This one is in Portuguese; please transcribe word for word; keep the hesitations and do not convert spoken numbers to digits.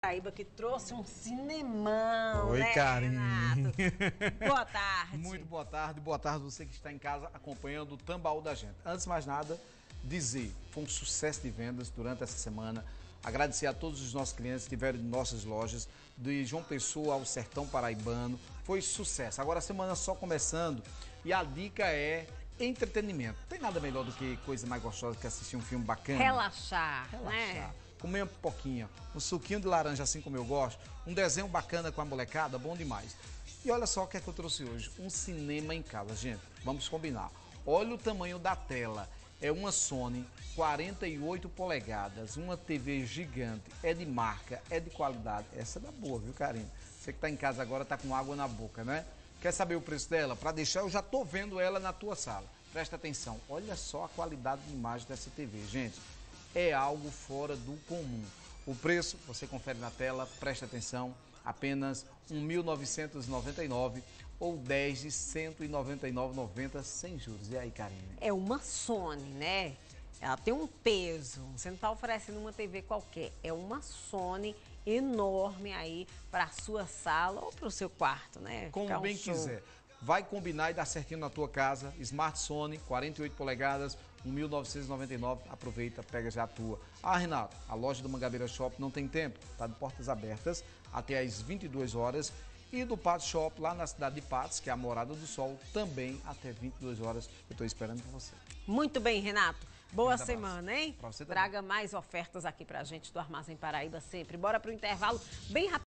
Paraíba, que trouxe um cinemão. Oi, né, Karine. Renato? Boa tarde. Muito boa tarde. Boa tarde você que está em casa acompanhando o Tambaú da Gente. Antes de mais nada, dizer, foi um sucesso de vendas durante essa semana. Agradecer a todos os nossos clientes que estiveram em nossas lojas, de João Pessoa ao Sertão Paraibano. Foi sucesso. Agora a semana só começando e a dica é entretenimento. Tem nada melhor do que coisa mais gostosa que assistir um filme bacana. Relaxar, Relaxar. né? Comer uma pipoquinha, um suquinho de laranja assim como eu gosto, um desenho bacana com a molecada, bom demais. E olha só o que é que eu trouxe hoje, um cinema em casa, gente, vamos combinar. Olha o tamanho da tela, é uma Sony quarenta e oito polegadas, uma T V gigante, é de marca, é de qualidade, essa é da boa, viu, Karine? Você que está em casa agora está com água na boca, né? Quer saber o preço dela? Para deixar, eu já estou vendo ela na tua sala. Presta atenção, olha só a qualidade de imagem dessa T V, gente. É algo fora do comum. O preço, você confere na tela, presta atenção, apenas um mil novecentos e noventa e nove reais ou dez de cento e noventa e nove reais e noventa centavos sem juros. E aí, Karine? É uma Sony, né? Ela tem um peso, você não está oferecendo uma T V qualquer, é uma Sony enorme aí para a sua sala ou para o seu quarto, né? Como Ficar um bem show. quiser. Vai combinar e dar certinho na tua casa. Smart Sony, quarenta e oito polegadas, um mil novecentos e noventa e nove reais. Aproveita, pega já a tua. Ah, Renato, a loja do Mangabeira Shop não tem tempo. Está de portas abertas até às vinte e duas horas. E do Patos Shop, lá na cidade de Patos, que é a Morada do Sol, também até vinte e duas horas. Eu estou esperando por você. Muito bem, Renato. Boa Grande semana, abraço. hein? Pra você também. Traga mais ofertas aqui pra gente do Armazém Paraíba sempre. Bora pro intervalo bem rápido.